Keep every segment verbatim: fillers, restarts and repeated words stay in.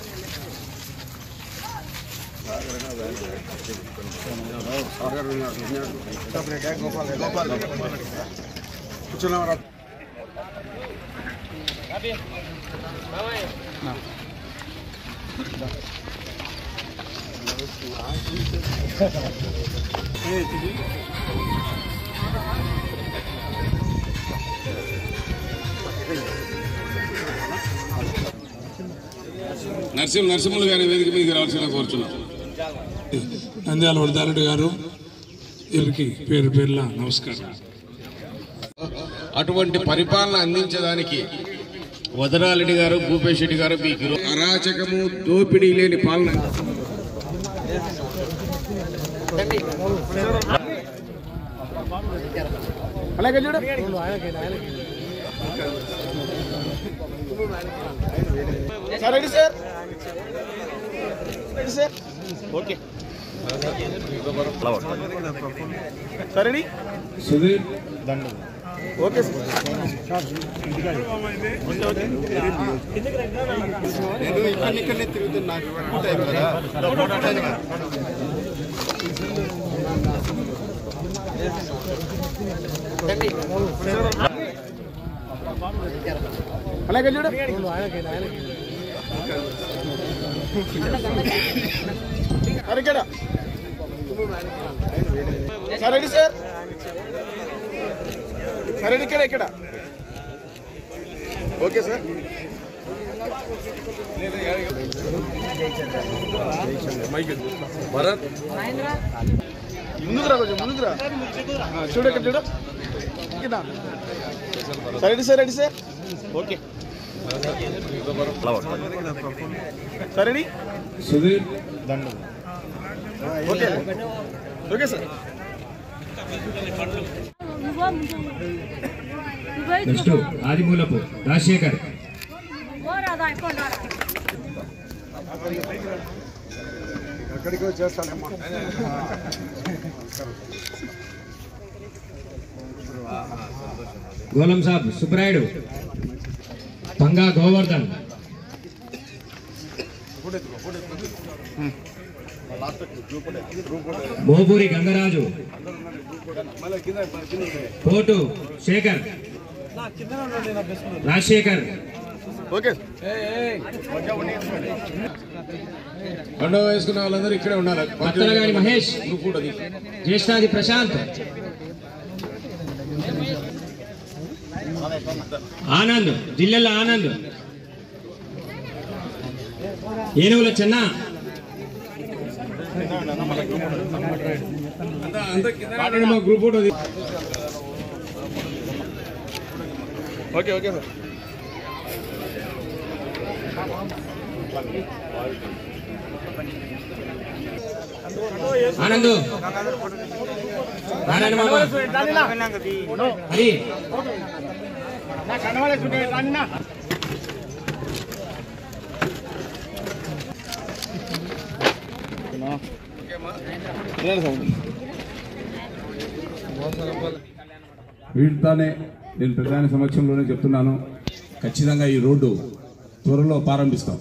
నరసింహ నరసింహులు గారి వేదిక మీదకి రావాల్సిన కోరుచున్నాం. నంద్యాల వరదారెడ్డి గారు వీరికి పేరు పేర్ల నమస్కారం. అటువంటి పరిపాలన అందించడానికి వదరారెడ్డి గారు, భూపేష్ రెడ్డి గారు మీకు అరాచకము, దోపిడీ లేని పాలన అలాగే చూడ sir ready sir ready sir okay sir ready Sudheer okay sir నేను ఇక్కడ ఇక్కడనే తిరుగుతున్నా అలాగే చూడ సార్ ఇక్కడ sir ready sir sir ready ఇక్కడ ఇక్కడ ఓకే సార్ భరత్ ముందుకు రా కొంచెం ముందుకు రా చూడ ఇక్కడ చూడ sir ready sir ready sir okay sir ready Sudheer okay okay sir next Adimulapu Rajasekhar ఎక్కడికి వచ్చేస్తానమ్మా గోలం సాబ్ సుబ్రాయుడు, పంగా గోవర్ధన్, మోబూరి గంగరాజు, కోటు శేఖర్, రాజశేఖర్, ఓకే పండుగ వేసుకున్న వాళ్ళందరూ ఇక్కడే ఉండాలి. పత్తలగాని Mahesh, జ్యేష్ఠాది Prashanth, Anand, Jillela Anand, Enugula Chenna, group photo. Okay okay sir Anand, Narayana మామ, హరి, వీటితోనే నేను ప్రధాని సమక్షంలోనే చెప్తున్నాను, ఖచ్చితంగా ఈ రోడ్డు త్వరలో ప్రారంభిస్తాం.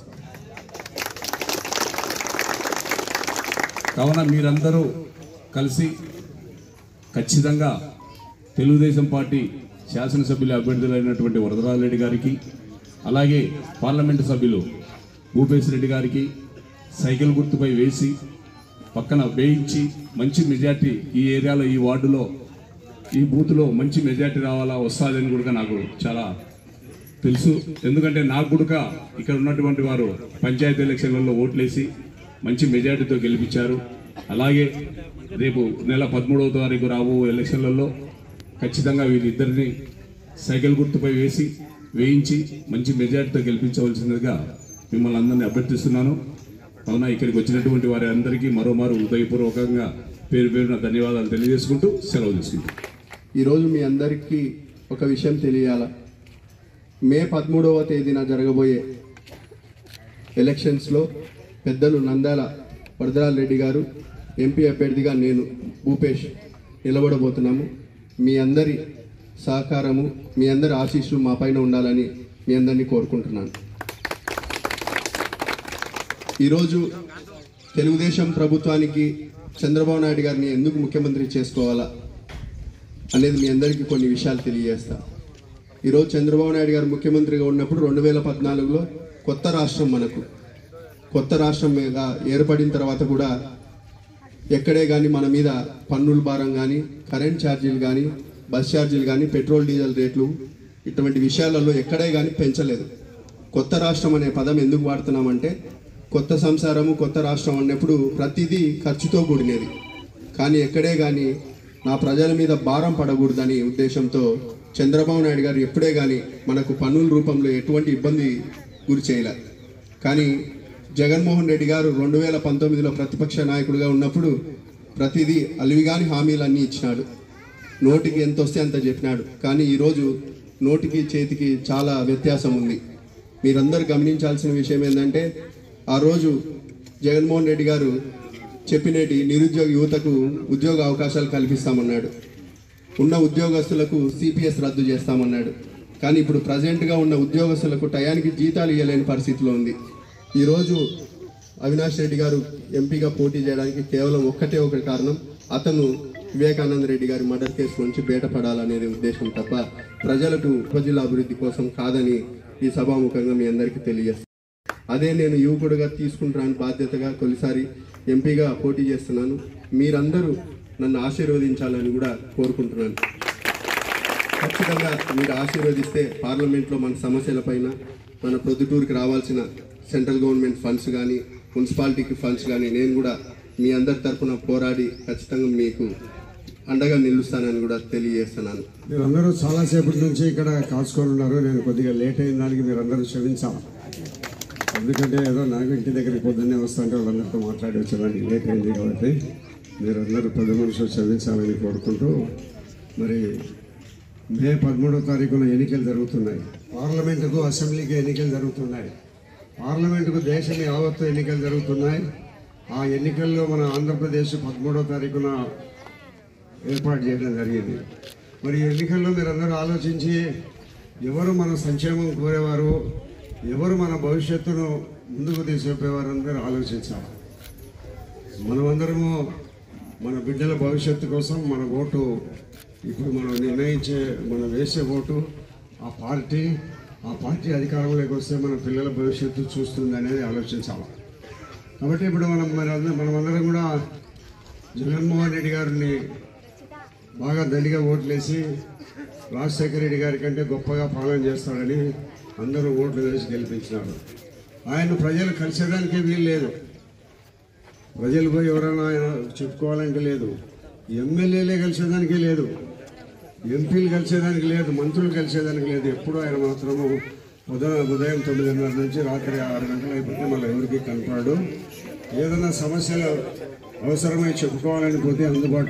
కావున మీరందరూ కలిసి ఖచ్చితంగా తెలుగుదేశం పార్టీ శాసనసభ్యుల అభ్యర్థులైనటువంటి వరదరాజరెడ్డి గారికి, అలాగే పార్లమెంటు సభ్యులు భూపేష్ రెడ్డి గారికి సైకిల్ గుర్తుపై వేసి పక్కన వేయించి మంచి మెజార్టీ ఈ ఏరియాలో, ఈ వార్డులో, ఈ బూత్లో మంచి మెజార్టీ రావాలా, వస్తుందని కూడా నాకు చాలా తెలుసు. ఎందుకంటే నాకు కూడా ఇక్కడ ఉన్నటువంటి వారు పంచాయతీ ఎలక్షన్లలో ఓట్లేసి మంచి మెజార్టీతో గెలిపించారు. అలాగే రేపు నెల పదమూడవ తారీఖు రాబో ఎలక్షన్లలో ఖచ్చితంగా వీళ్ళిద్దరిని సైకిల్ గుర్తుపై వేసి వేయించి మంచి మెజార్టీతో గెలిపించవలసిందిగా మిమ్మల్ని అందరినీ అభ్యర్థిస్తున్నాను. కావున ఇక్కడికి వచ్చినటువంటి వారి అందరికీ మరోమారు హృదయపూర్వకంగా పేరు పేరున ధన్యవాదాలు తెలియజేసుకుంటూ సెలవు తీసుకుంటాం. ఈరోజు మీ అందరికీ ఒక విషయం తెలియాల. మే పదమూడవ తేదీన జరగబోయే ఎలక్షన్స్లో పెద్దలు నంద్యాల వరదరాజరెడ్డి గారు ఎంపీ అభ్యర్థిగా నేను భూపేష్ నిలబడబోతున్నాము. మీ అందరి సహకారము, మీ అందరి ఆశీస్సులు మా పైన ఉండాలని మీ అందరినీ కోరుకుంటున్నాను. ఈరోజు తెలుగుదేశం ప్రభుత్వానికి చంద్రబాబు నాయుడు గారిని ఎందుకు ముఖ్యమంత్రి చేసుకోవాలా అనేది మీ అందరికీ కొన్ని విషయాలు తెలియజేస్తా. ఈరోజు చంద్రబాబు నాయుడు గారు ముఖ్యమంత్రిగా ఉన్నప్పుడు రెండు వేల పద్నాలుగులో కొత్త రాష్ట్రం మనకు కొత్త రాష్ట్రం మీద ఏర్పడిన తర్వాత కూడా ఎక్కడే కానీ మన మీద పన్నుల భారం కానీ, కరెంట్ ఛార్జీలు కానీ, బస్ ఛార్జీలు కానీ, పెట్రోల్ డీజిల్ రేట్లు ఇటువంటి విషయాలలో ఎక్కడే కానీ పెంచలేదు. కొత్త రాష్ట్రం అనే పదం ఎందుకు వాడుతున్నామంటే కొత్త సంసారము కొత్త రాష్ట్రం అన్నప్పుడు ప్రతిదీ ఖర్చుతో కూడినది. కానీ ఎక్కడే కానీ నా ప్రజల మీద భారం పడకూడదని ఉద్దేశంతో చంద్రబాబు నాయుడు గారు ఎప్పుడే కానీ మనకు పన్నుల రూపంలో ఎటువంటి ఇబ్బంది గురి చేయలేదు. కానీ జగన్మోహన్ రెడ్డి గారు రెండు వేల పంతొమ్మిదిలో ప్రతిపక్ష నాయకుడిగా ఉన్నప్పుడు ప్రతిదీ అలివిగాని హామీలన్నీ ఇచ్చినాడు. నోటికి ఎంత వస్తే అంత చెప్పినాడు. కానీ ఈరోజు నోటికి చేతికి చాలా వ్యత్యాసం ఉంది. మీరందరూ గమనించాల్సిన విషయం ఏంటంటే ఆ రోజు జగన్మోహన్ రెడ్డి గారు చెప్పినటి నిరుద్యోగ యువతకు ఉద్యోగ అవకాశాలు కల్పిస్తామన్నాడు. ఉన్న ఉద్యోగస్తులకు సిపిఎస్ రద్దు చేస్తామన్నాడు. కానీ ఇప్పుడు ప్రజెంట్గా ఉన్న ఉద్యోగస్తులకు టయానికి జీతాలు ఇవ్వలేని పరిస్థితిలో ఉంది. ఈరోజు అవినాష్ రెడ్డి గారు ఎంపీగా పోటీ చేయడానికి కేవలం ఒక్కటే ఒకటి కారణం, అతను వివేకానంద రెడ్డి గారి మర్డర్ కేసు నుంచి బయటపడాలనేది ఉద్దేశం తప్ప ప్రజలకు ఉపజిల్లా అభివృద్ధి కోసం కాదని ఈ సభాముఖంగా మీ అందరికీ తెలియజేస్తాను. అదే నేను యువకుడిగా తీసుకుంటాను బాధ్యతగా తొలిసారి ఎంపీగా పోటీ చేస్తున్నాను. మీరందరూ నన్ను ఆశీర్వదించాలని కూడా కోరుకుంటున్నాను. ఖచ్చితంగా మీరు ఆశీర్వదిస్తే పార్లమెంట్లో మన సమస్యలపైన, మన ప్రొద్దుటూరుకి రావాల్సిన సెంట్రల్ గవర్నమెంట్ ఫండ్స్ కానీ, మున్సిపాలిటీకి ఫండ్స్ కానీ నేను కూడా మీ అందరి తరఫున పోరాడి ఖచ్చితంగా మీకు అండగా నిలుస్తానని కూడా తెలియజేస్తున్నాను. మీరందరూ చాలాసేపటి నుంచి ఇక్కడ కాచుకొని ఉన్నారు. నేను కొద్దిగా లేట్ అయిన దానికి మీరందరూ క్షమించాలి. ఎందుకంటే ఏదో నాకు ఇంటి దగ్గరికి పొద్దున్నే వస్తుంటే వాళ్ళందరితో మాట్లాడి వచ్చేదానికి లేట్ అయింది కాబట్టి మీరందరూ పెద్ద మనుషులు క్షమించాలని కోరుకుంటూ, మరి మే పదమూడవ తారీఖున ఎన్నికలు జరుగుతున్నాయి. పార్లమెంటుకు, అసెంబ్లీకి ఎన్నికలు జరుగుతున్నాయి. పార్లమెంటుకు దేశం యావత్తు ఎన్నికలు జరుగుతున్నాయి. ఆ ఎన్నికల్లో మన ఆంధ్రప్రదేశ్ పదమూడవ తారీఖున ఏర్పాటు చేయడం జరిగింది. మరి ఎన్నికల్లో మీరందరూ ఆలోచించి ఎవరు మన సంక్షేమం కోరేవారు, ఎవరు మన భవిష్యత్తును ముందుకు తీసుకుపోయేవారు అందరూ ఆలోచించాలి. మనమందరము మన బిడ్డల భవిష్యత్తు కోసం మన ఓటు ఇప్పుడు మనం నిర్ణయించే మనం వేసే ఓటు ఆ పార్టీ ఆ పార్టీ అధికారంలోకి వస్తే మన పిల్లల భవిష్యత్తు చూస్తుంది అనేది ఆలోచించాలి. కాబట్టి ఇప్పుడు మనం మరి మనమందరం కూడా జగన్మోహన్ రెడ్డి గారిని బాగా దండిగా ఓట్లేసి రాజశేఖర రెడ్డి గారి కంటే గొప్పగా పాలన చేస్తాడని అందరూ ఓట్లు వేసి గెలిపించినారు. ఆయన ప్రజలు కలిసేదానికే వీలు లేదు. ప్రజలు పోయి ఎవరైనా ఆయన చెప్పుకోవాలంటే లేదు. ఎమ్మెల్యేలే కలిసేదానికే లేదు, ఎంపీలు కలిసేదానికి లేదు, మంత్రులు కలిసేదానికి లేదు. ఎప్పుడూ ఆయన మాత్రము ఉదయం ఉదయం తొమ్మిదిన్నర నుంచి రాత్రి ఆరు గంటలు అయిపోతే మళ్ళీ ఎవరికి కనపడు. ఏదైనా సమస్యలు అవసరమై చెప్పుకోవాలని పోతే అందుబాటులో.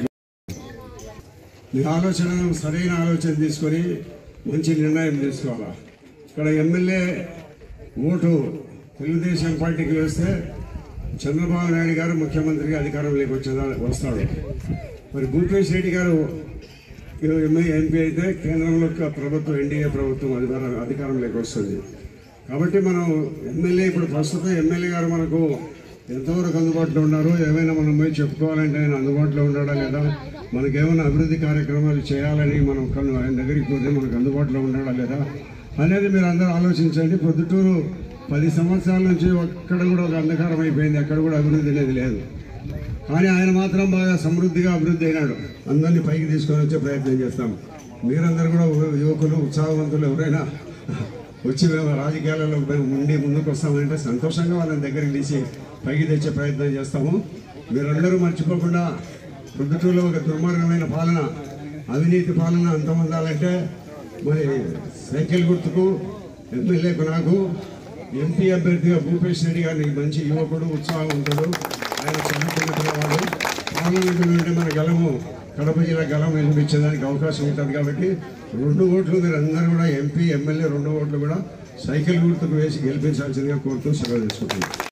మీ ఆలోచన సరైన ఆలోచన తీసుకొని మంచి నిర్ణయం తీసుకోవాలా. ఇక్కడ ఎమ్మెల్యే ఓటు తెలుగుదేశం పార్టీకి వేస్తే చంద్రబాబు నాయుడు గారు ముఖ్యమంత్రిగా అధికారంలోకి వచ్చేదా వస్తాడు. మరి భూపేష్ రెడ్డి గారు ఎంపీ అయితే కేంద్రంలో ప్రభుత్వం ఎన్డీఏ ప్రభుత్వం అధికారం అధికారంలోకి వస్తుంది. కాబట్టి మనం ఎమ్మెల్యే ఇప్పుడు ప్రస్తుతం ఎమ్మెల్యే గారు మనకు ఎంతవరకు అందుబాటులో ఉన్నారు, ఏమైనా మనం పోయి చెప్పుకోవాలంటే ఆయన అందుబాటులో ఉన్నాడా లేదా, మనకేమైనా అభివృద్ధి కార్యక్రమాలు చేయాలని మనం ఆయన దగ్గరికి పోతే మనకు అందుబాటులో ఉన్నాడా లేదా అనేది మీరు అందరూ ఆలోచించండి. పొద్దుటూరు పది సంవత్సరాల నుంచి ఒక్కడ కూడా ఒక అంధకారం అయిపోయింది, ఎక్కడ కూడా అభివృద్ధి అనేది లేదు. కానీ ఆయన మాత్రం బాగా సమృద్ధిగా అభివృద్ధి అయినాడు. అందరినీ పైకి తీసుకొని వచ్చే ప్రయత్నం చేస్తాం. మీరందరూ కూడా యువకులు, ఉత్సాహవంతులు ఎవరైనా వచ్చి మేము రాజకీయాలలో ఉండి ముందుకు వస్తామంటే సంతోషంగా వాళ్ళని దగ్గరికి తీసి పైకి తెచ్చే ప్రయత్నం చేస్తాము. మీరందరూ మర్చిపోకుండా పొద్దుటూరులో ఒక దుర్మార్గమైన పాలన, అవినీతి పాలన అంతమొందాలంటే మరి సైకిల్ గుర్తుకు ఎమ్మెల్యేకు నాకు ఎంపీ అభ్యర్థిగా భూపేష్ రెడ్డి గారిని మంచి యువకుడు, ఉత్సాహవంతుడు, ఆయన చదువుకున్న పిల్లవాడు. పార్లమెంటు నుండి మన గలము కడప జిల్లా గలం వినిపించడానికి అవకాశం ఉంటుంది. కాబట్టి రెండు ఓట్లు మీరు అందరూ కూడా ఎంపీ ఎమ్మెల్యే రెండు ఓట్లు కూడా సైకిల్ గుర్తుకు వేసి గెలిపించాల్సిందిగా కోరుతూ సెలవు తీసుకుంటున్నాను.